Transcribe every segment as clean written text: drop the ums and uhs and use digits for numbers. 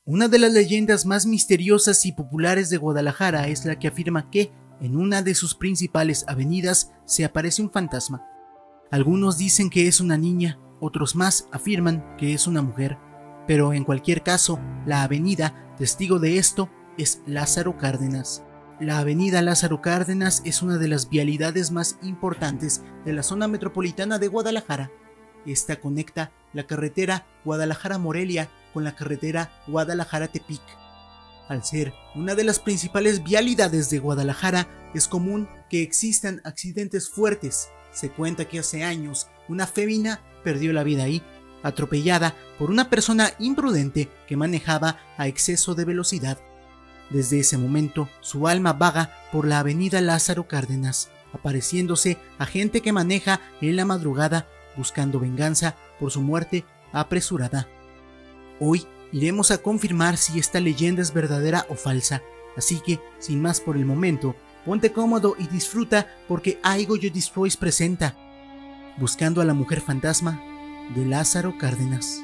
Una de las leyendas más misteriosas y populares de Guadalajara es la que afirma que en una de sus principales avenidas se aparece un fantasma. Algunos dicen que es una niña, otros más afirman que es una mujer, pero en cualquier caso, la avenida testigo de esto es Lázaro Cárdenas. La avenida Lázaro Cárdenas es una de las vialidades más importantes de la zona metropolitana de Guadalajara. Esta conecta la carretera Guadalajara-Morelia con la carretera Guadalajara-Tepic. Al ser una de las principales vialidades de Guadalajara, es común que existan accidentes fuertes. Se cuenta que hace años una fémina perdió la vida ahí, atropellada por una persona imprudente que manejaba a exceso de velocidad. Desde ese momento, su alma vaga por la avenida Lázaro Cárdenas, apareciéndose a gente que maneja en la madrugada buscando venganza por su muerte apresurada. Hoy iremos a confirmar si esta leyenda es verdadera o falsa, así que, sin más por el momento, ponte cómodo y disfruta porque I Go You Destroys presenta Buscando a la Mujer Fantasma de Lázaro Cárdenas.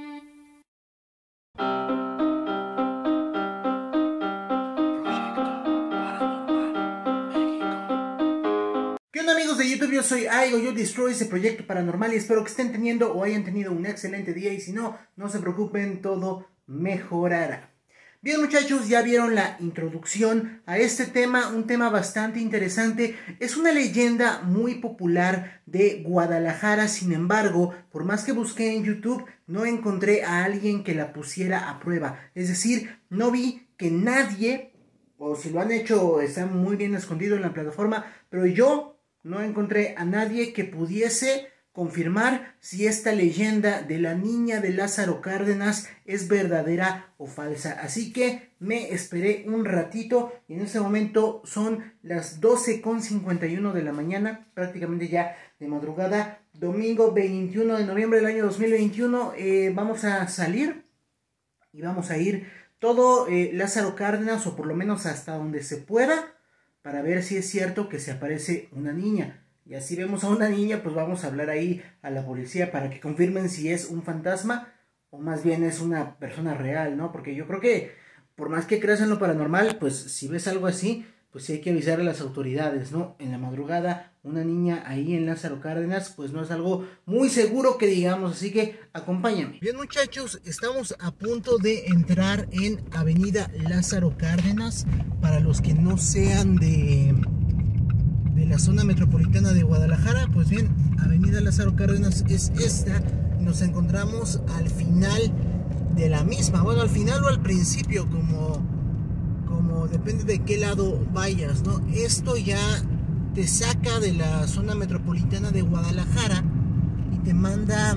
¿Qué onda, amigos de YouTube? Yo soy I Go You Destroys de Proyecto Paranormal y espero que estén teniendo o hayan tenido un excelente día, y si no, no se preocupen, todo mejorará. Bien, muchachos, ya vieron la introducción a este tema, un tema bastante interesante. Es una leyenda muy popular de Guadalajara. Sin embargo, por más que busqué en YouTube, no encontré a alguien que la pusiera a prueba. Es decir, no vi que nadie, o si lo han hecho, está muy bien escondido en la plataforma, pero yo no encontré a nadie que pudiese confirmar si esta leyenda de la niña de Lázaro Cárdenas es verdadera o falsa. Así que me esperé un ratito y en este momento son las 12:51 de la mañana, prácticamente ya de madrugada, domingo 21 de noviembre del año 2021. Vamos a salir y vamos a ir todo Lázaro Cárdenas, o por lo menos hasta donde se pueda, para ver si es cierto que se aparece una niña. Y así vemos a una niña, pues vamos a hablar ahí a la policía para que confirmen si es un fantasma o más bien es una persona real, ¿no? Porque yo creo que por más que creas en lo paranormal, pues si ves algo así, pues sí hay que avisar a las autoridades, ¿no? En la madrugada, una niña ahí en Lázaro Cárdenas, pues no es algo muy seguro que digamos, así que acompáñame. Bien, muchachos, estamos a punto de entrar en avenida Lázaro Cárdenas. Para los que no sean de la zona metropolitana de Guadalajara, pues bien, avenida Lázaro Cárdenas es esta. Nos encontramos al final de la misma, bueno, al final o al principio, como depende de qué lado vayas, ¿no? Esto ya te saca de la zona metropolitana de Guadalajara y te manda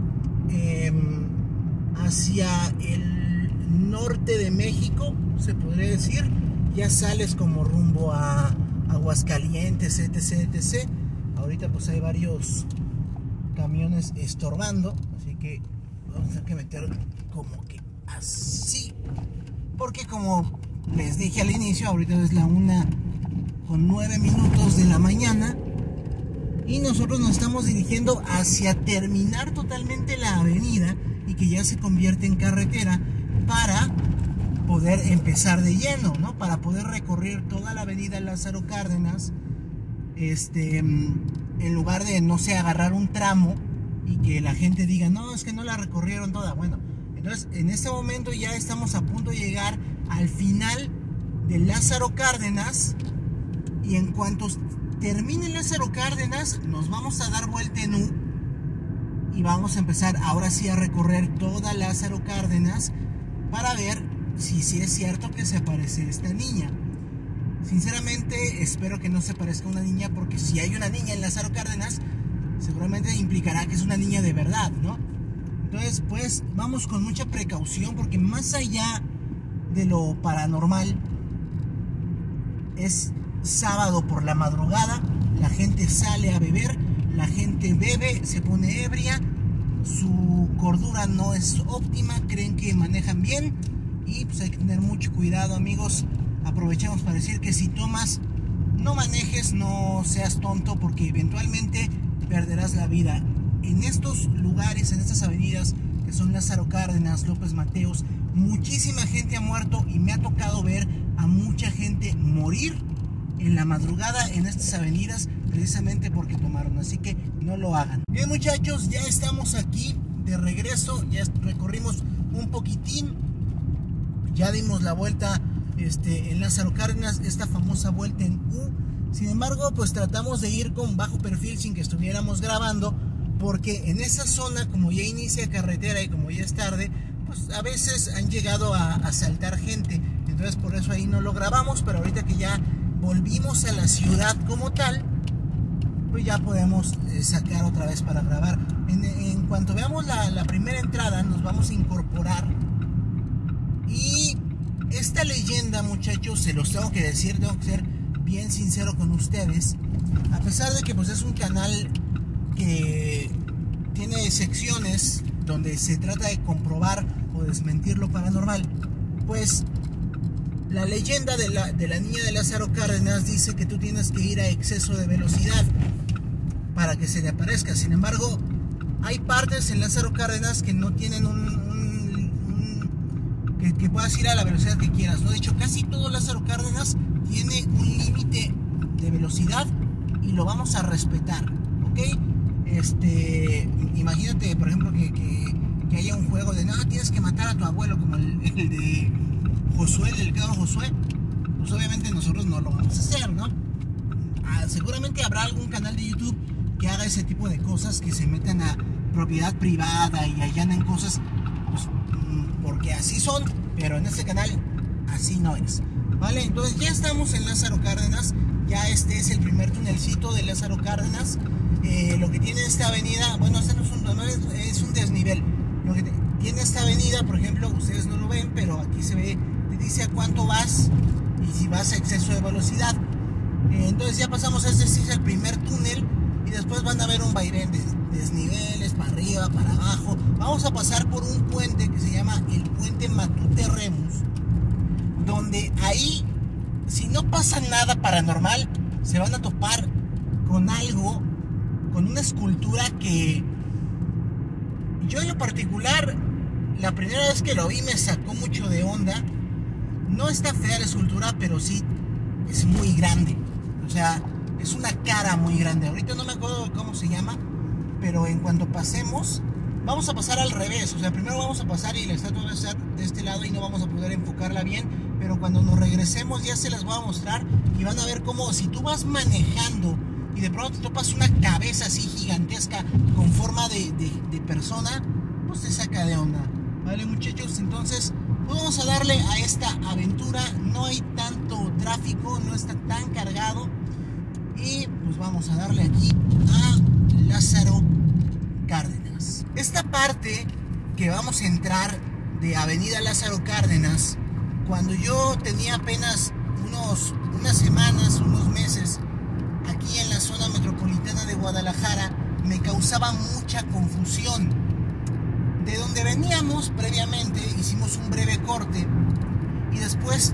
hacia el norte de México, se podría decir. Ya sales como rumbo a Aguascalientes, etc. Ahorita pues hay varios camiones estorbando, así que vamos a tener que meter como que así, porque como les dije al inicio, ahorita es la 1:09 de la mañana y nosotros nos estamos dirigiendo hacia terminar totalmente la avenida y que ya se convierte en carretera para poder empezar de lleno, ¿no? Para poder recorrer toda la avenida Lázaro Cárdenas, en lugar de, no sé, agarrar un tramo y que la gente diga, no, es que no la recorrieron toda. Bueno, entonces en este momento ya estamos a punto de llegar al final de Lázaro Cárdenas, y en cuanto termine Lázaro Cárdenas nos vamos a dar vuelta en U y vamos a empezar ahora sí a recorrer toda Lázaro Cárdenas para ver si es cierto que se aparece esta niña. Sinceramente espero que no se parezca una niña, porque si hay una niña en Lázaro Cárdenas seguramente implicará que es una niña de verdad, ¿no? Entonces pues vamos con mucha precaución, porque más allá de lo paranormal, es sábado por la madrugada, la gente sale a beber, la gente bebe, se pone ebria, su cordura no es óptima, creen que manejan bien. Y pues hay que tener mucho cuidado, amigos. Aprovechemos para decir que si tomas, no manejes, no seas tonto, porque eventualmente perderás la vida. En estos lugares, en estas avenidas que son Lázaro Cárdenas, López Mateos, muchísima gente ha muerto y me ha tocado ver a mucha gente morir en la madrugada en estas avenidas precisamente porque tomaron, así que no lo hagan. Bien muchachos, ya estamos aquí de regreso, ya recorrimos un poquitín, ya dimos la vuelta en Lázaro Cárdenas, esta famosa vuelta en U. Sin embargo, pues tratamos de ir con bajo perfil sin que estuviéramos grabando, porque en esa zona, como ya inicia carretera y como ya es tarde, pues a veces han llegado a asaltar gente, entonces por eso ahí no lo grabamos. Pero ahorita que ya volvimos a la ciudad como tal, pues ya podemos sacar otra vez para grabar. En cuanto veamos la primera entrada, nos vamos a incorporar. Y esta leyenda, muchachos, se los tengo que decir, tengo que ser bien sincero con ustedes. A pesar de que pues es un canal que tiene secciones donde se trata de comprobar o desmentir lo paranormal, pues la leyenda de la niña de Lázaro Cárdenas dice que tú tienes que ir a exceso de velocidad para que se le aparezca. Sin embargo, hay partes en Lázaro Cárdenas que no tienen que puedas ir a la velocidad que quieras, ¿no? De hecho, casi todo Lázaro Cárdenas tiene un límite de velocidad y lo vamos a respetar, ¿ok? Imagínate, por ejemplo, que haya un juego de no, tienes que matar a tu abuelo, como el de Josué, el delicado Josué. Pues obviamente nosotros no lo vamos a hacer, ¿no? Seguramente habrá algún canal de YouTube que haga ese tipo de cosas, que se metan a propiedad privada y allanen cosas, pues, porque así son, pero en este canal así no es, ¿vale? Entonces ya estamos en Lázaro Cárdenas, ya este es el primer tunelcito de Lázaro Cárdenas. Lo que tiene esta avenida, bueno, este no es un desnivel. Lo que tiene esta avenida, por ejemplo, ustedes no lo ven, pero aquí se ve, te dice a cuánto vas y si vas a exceso de velocidad. Entonces ya pasamos, este sí es el primer túnel, y después van a ver un vaivén de desniveles, para arriba, para abajo. Vamos a pasar por un puente que se llama el puente Matute Remus, donde ahí, si no pasa nada paranormal, se van a topar con algo, con una escultura que yo en lo particular, la primera vez que lo vi me sacó mucho de onda. No está fea la escultura, pero sí es muy grande. O sea, es una cara muy grande. Ahorita no me acuerdo de cómo se llama, pero en cuanto pasemos, vamos a pasar al revés. O sea, primero vamos a pasar y la estatua va a estar de este lado y no vamos a poder enfocarla bien. Pero cuando nos regresemos ya se las voy a mostrar y van a ver cómo, si tú vas manejando y de pronto te topas una cabeza así gigantesca con forma de persona, pues te saca de onda, ¿vale, muchachos? Entonces, pues vamos a darle a esta aventura. No hay tanto tráfico, no está tan cargado, y pues vamos a darle aquí a Lázaro Cárdenas. Esta parte que vamos a entrar de Avenida Lázaro Cárdenas, cuando yo tenía apenas unas semanas, unos meses aquí en la zona metropolitana de Guadalajara, me causaba mucha confusión. De donde veníamos previamente hicimos un breve corte y después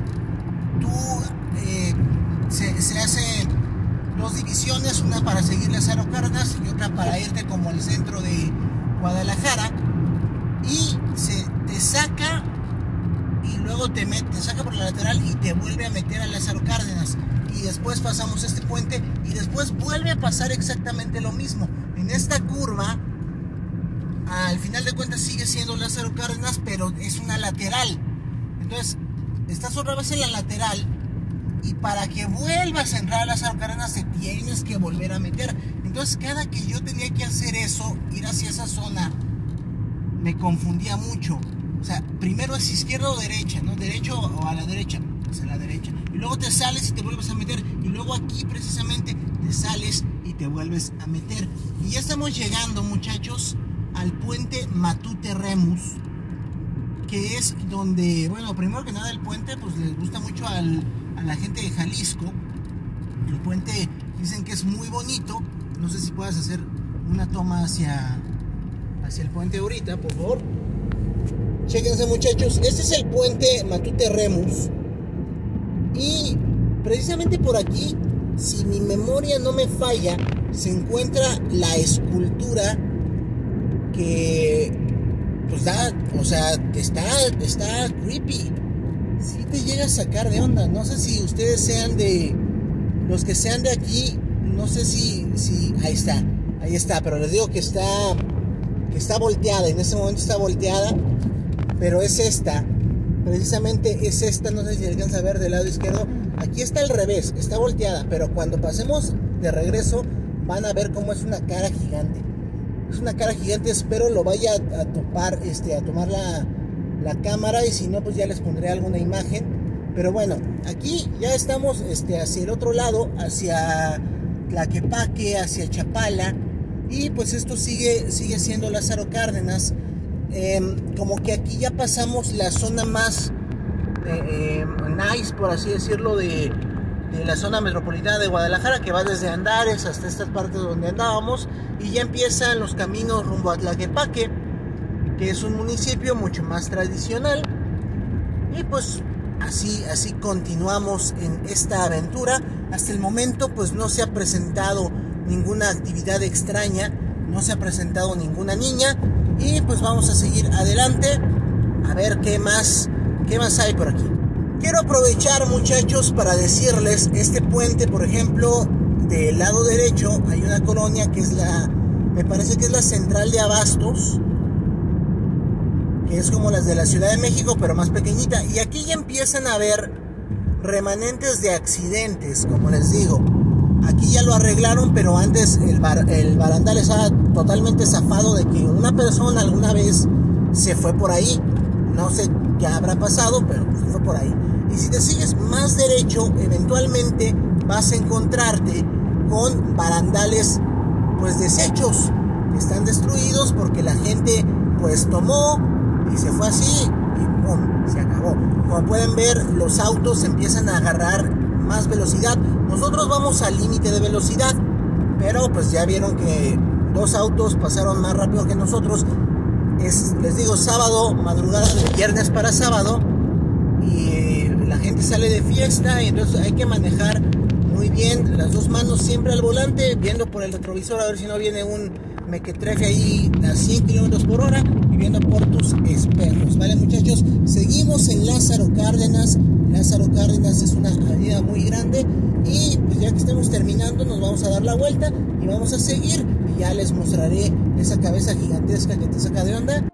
se hace dos divisiones, una para seguir Lázaro Cárdenas y otra para irte como al centro de Guadalajara, y te saca y luego te saca por la lateral y te vuelve a meter a Lázaro Cárdenas. Y después pasamos este puente y después vuelve a pasar exactamente lo mismo. En esta curva, al final de cuentas sigue siendo Lázaro Cárdenas, pero es una lateral. Entonces, estás otra vez en la lateral y para que vuelvas a entrar a Lázaro Cárdenas te tienes que volver a meter. Entonces, cada que yo tenía que hacer eso, ir hacia esa zona, me confundía mucho. O sea, primero es izquierda o derecha, ¿no? Derecho o a la derecha, pues a la derecha. Y luego te sales y te vuelves a meter. Y luego aquí precisamente te sales y te vuelves a meter. Y ya estamos llegando, muchachos, al puente Matute Remus, que es donde, bueno, primero que nada el puente pues les gusta mucho a la gente de Jalisco. El puente dicen que es muy bonito. No sé si puedas hacer una toma hacia el puente ahorita, por favor. Chéquense, muchachos, este es el puente Matute Remus. Y precisamente por aquí, si mi memoria no me falla, se encuentra la escultura que pues o sea, está creepy. Sí te llega a sacar de onda. No sé si ustedes sean los que sean de aquí, no sé si ahí está, pero les digo que está volteada, en ese momento está volteada, pero es esta, precisamente es esta, no sé si alcanza a ver del lado izquierdo, aquí está al revés, está volteada, pero cuando pasemos de regreso van a ver cómo es una cara gigante. Es una cara gigante, espero lo vaya a topar, a tomar la cámara, y si no, pues ya les pondré alguna imagen. Pero bueno, aquí ya estamos hacia el otro lado, hacia Tlaquepaque, hacia Chapala, y pues esto sigue siendo Lázaro Cárdenas. Como que aquí ya pasamos la zona más nice, por así decirlo, de la zona metropolitana de Guadalajara, que va desde Andares hasta estas partes donde andábamos, y ya empiezan los caminos rumbo a Tlaquepaque, que es un municipio mucho más tradicional. Y pues así continuamos en esta aventura. Hasta el momento pues no se ha presentado ninguna actividad extraña, no se ha presentado ninguna niña, y pues vamos a seguir adelante a ver qué más hay por aquí. Quiero aprovechar, muchachos, para decirles, este puente, por ejemplo, del lado derecho hay una colonia que me parece que es la Central de Abastos, que es como las de la Ciudad de México, pero más pequeñita, y aquí ya empiezan a haber remanentes de accidentes, como les digo. Aquí ya lo arreglaron, pero antes el barandal estaba totalmente zafado de que una persona alguna vez se fue por ahí. No sé qué habrá pasado, pero se fue por ahí. Y si te sigues más derecho, eventualmente vas a encontrarte con barandales pues deshechos, que están destruidos porque la gente pues tomó y se fue así y ¡pum!, se acabó. Como pueden ver, los autos empiezan a agarrar más velocidad. Nosotros vamos al límite de velocidad, pero pues ya vieron que dos autos pasaron más rápido que nosotros. Les digo, sábado, madrugada de viernes para sábado, y la gente sale de fiesta, y entonces hay que manejar muy bien, las dos manos siempre al volante, viendo por el retrovisor a ver si no viene un mequetrefe ahí a 100 kilómetros por hora, y viendo por tus espejos. Vale, muchachos, seguimos en Lázaro Cárdenas. Lázaro Cárdenas es una avenida muy grande, y pues ya que estemos terminando nos vamos a dar la vuelta y vamos a seguir, y ya les mostraré esa cabeza gigantesca que te saca de onda.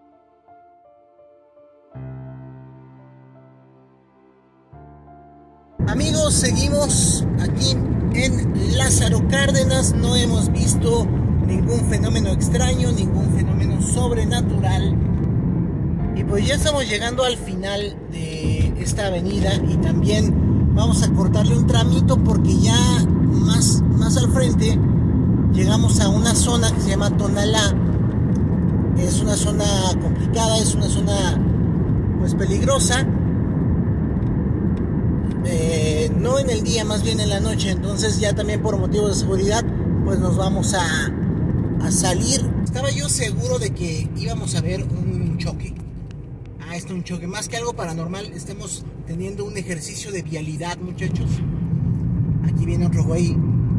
Amigos, seguimos aquí en Lázaro Cárdenas. No hemos visto ningún fenómeno extraño, ningún fenómeno sobrenatural, y pues ya estamos llegando al final de esta avenida, y también vamos a cortarle un tramito porque ya más al frente llegamos a una zona que se llama Tonalá. Es una zona complicada, es una zona pues peligrosa, no en el día, más bien en la noche. Entonces ya también por motivos de seguridad pues nos vamos a salir. Estaba yo seguro de que íbamos a ver un choque. Un choque, más que algo paranormal, estamos teniendo un ejercicio de vialidad, muchachos. Aquí viene otro güey,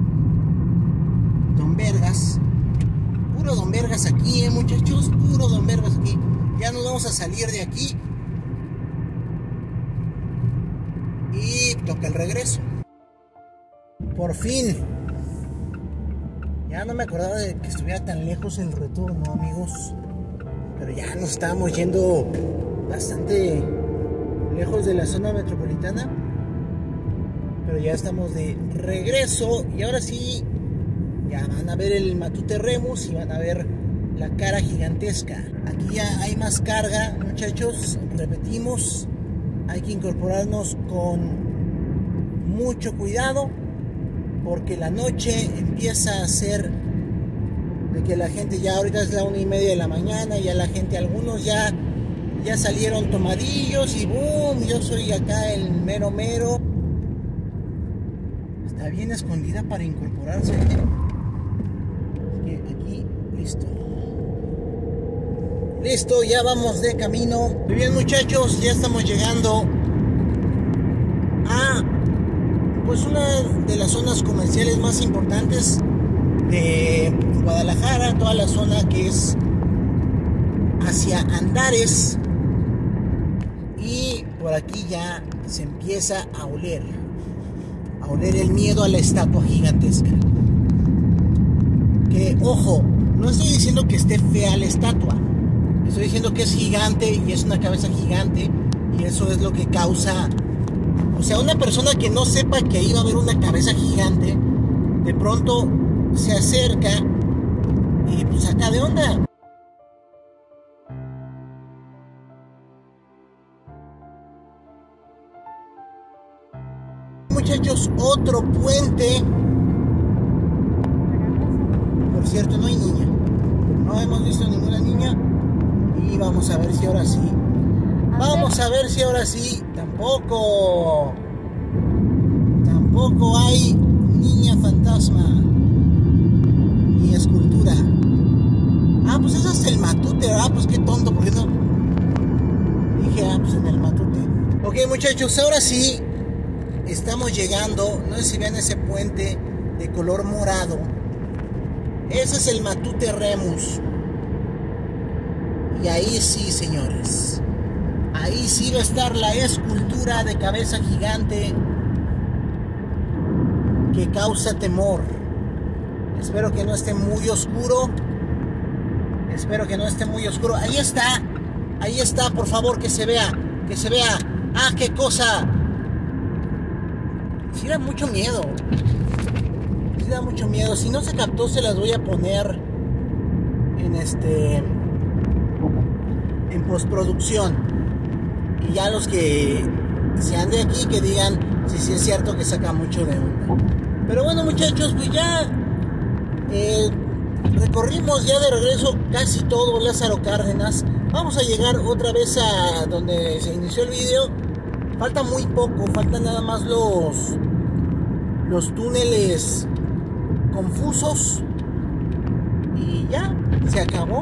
Don Vergas. Puro Don Vergas aquí, muchachos, puro Don Vergas aquí. Ya nos vamos a salir de aquí y toca el regreso. Por fin. Ya no me acordaba de que estuviera tan lejos el retorno, amigos, pero ya nos estábamos yendo bastante lejos de la zona metropolitana, pero ya estamos de regreso, y ahora sí ya van a ver el Matute Remus y van a ver la cara gigantesca. Aquí ya hay más carga, muchachos, repetimos, hay que incorporarnos con mucho cuidado porque la noche empieza a ser de que la gente ya ahorita es la 1:30 de la mañana, ya la gente, algunos ya salieron tomadillos y boom, yo soy acá el mero. Está bien escondida para incorporarse, ¿eh? Así que aquí, listo, ya vamos de camino. Muy bien, muchachos, ya estamos llegando a pues una de las zonas comerciales más importantes de Guadalajara, toda la zona que es hacia Andares y por aquí ya se empieza a oler el miedo a la estatua gigantesca. Que ojo, no estoy diciendo que esté fea la estatua, estoy diciendo que es gigante y es una cabeza gigante, y eso es lo que causa, o sea, una persona que no sepa que iba a haber una cabeza gigante, de pronto se acerca y pues saca de onda. Muchachos, otro puente. Por cierto, no hay niña. No hemos visto ninguna niña. Y vamos a ver si ahora sí. Vamos a ver si ahora sí. Tampoco hay niña fantasma. Ni escultura. Ah, pues eso es el Matute. Ah, pues qué tonto, ¿por qué no? Dije, pues en el Matute. Ok, muchachos, ahora sí. Estamos llegando, no sé si ven ese puente de color morado. Ese es el Matute Remus. Y ahí sí, señores. Ahí sí va a estar la escultura de cabeza gigante que causa temor. Espero que no esté muy oscuro. Espero que no esté muy oscuro. Ahí está, por favor, que se vea. Ah, qué cosa. Sí da mucho miedo. Si no se captó, se las voy a poner en postproducción. Y ya los que sean de aquí, que digan si sí es cierto que saca mucho de onda. Pero bueno, muchachos, pues ya recorrimos ya de regreso casi todo Lázaro Cárdenas. Vamos a llegar otra vez a donde se inició el video. Falta muy poco, faltan nada más los túneles confusos y ya, se acabó.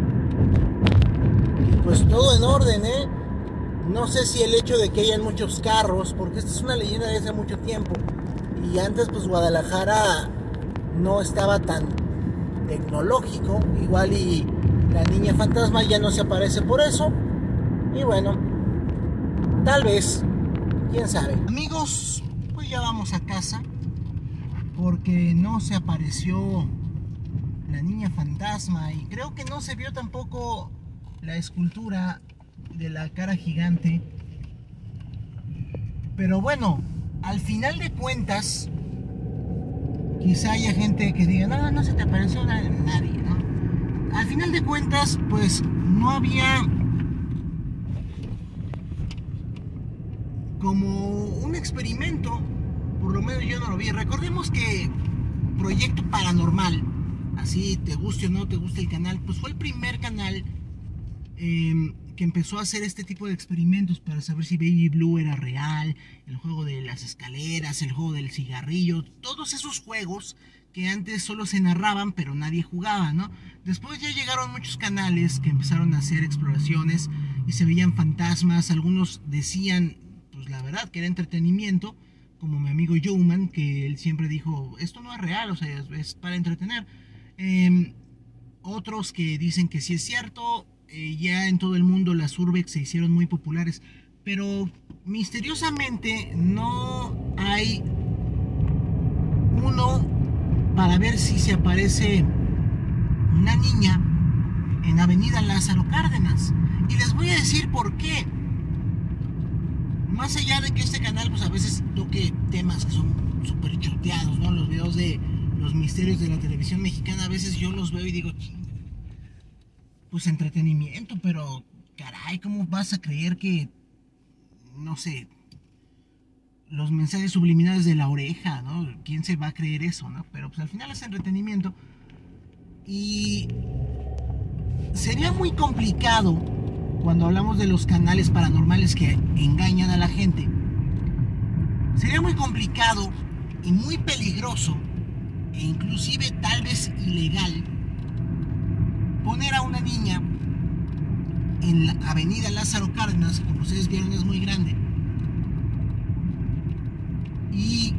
Y pues todo en orden, No sé si el hecho de que hayan muchos carros, porque esta es una leyenda de hace mucho tiempo, y antes pues Guadalajara no estaba tan tecnológico, igual y la niña fantasma ya no se aparece por eso, y bueno, tal vez, quién sabe. Amigos, pues ya vamos a casa, porque no se apareció la niña fantasma y creo que no se vio tampoco la escultura de la cara gigante. Pero bueno, al final de cuentas, quizá haya gente que diga, no se te apareció nadie, ¿no? Al final de cuentas, pues no había como un experimento, por lo menos yo no lo vi. Recordemos que Proyecto Paranormal, así te guste o no te guste el canal, pues fue el primer canal que empezó a hacer este tipo de experimentos para saber si Baby Blue era real, el juego de las escaleras, el juego del cigarrillo, todos esos juegos que antes solo se narraban pero nadie jugaba, ¿no? Después ya llegaron muchos canales que empezaron a hacer exploraciones y se veían fantasmas. Algunos decían, pues la verdad, que era entretenimiento, como mi amigo Joeman, que él siempre dijo, esto no es real, o sea, es para entretener. Otros que dicen que sí es cierto. Ya en todo el mundo las urbex se hicieron muy populares, pero misteriosamente no hay uno para ver si se aparece una niña en Avenida Lázaro Cárdenas. Y les voy a decir por qué. Más allá de que este canal pues a veces toque temas que son súper choteados, ¿no? Los videos de los misterios de la televisión mexicana, a veces yo los veo y digo, pues entretenimiento, pero caray, ¿cómo vas a creer que, no sé, los mensajes subliminales de la oreja, ¿no? ¿Quién se va a creer eso, no? Pero pues al final es entretenimiento. Y sería muy complicado cuando hablamos de los canales paranormales que engañan a la gente. Sería muy complicado y muy peligroso, e inclusive tal vez ilegal, poner a una niña en la Avenida Lázaro Cárdenas, como ustedes vieron es muy grande, y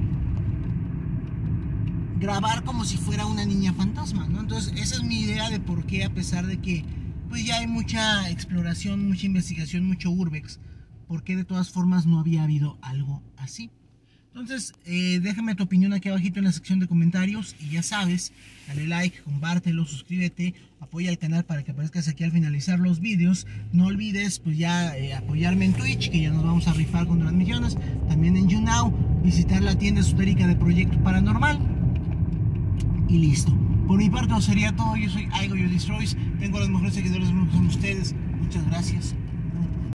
grabar como si fuera una niña fantasma, ¿no? Entonces esa es mi idea de por qué, a pesar de que pues ya hay mucha exploración, mucha investigación, mucho urbex, porque de todas formas no había habido algo así. Entonces, déjame tu opinión aquí abajito en la sección de comentarios y ya sabes, dale like, compártelo, suscríbete, apoya al canal para que aparezcas aquí al finalizar los vídeos. No olvides pues ya apoyarme en Twitch, que ya nos vamos a rifar con transmisiones, también en YouNow, visitar la tienda esotérica de Proyecto Paranormal y listo. Por mi parte eso sería todo. Yo soy Aigo Yo Destroys, tengo los mejores seguidores con ustedes. Muchas gracias.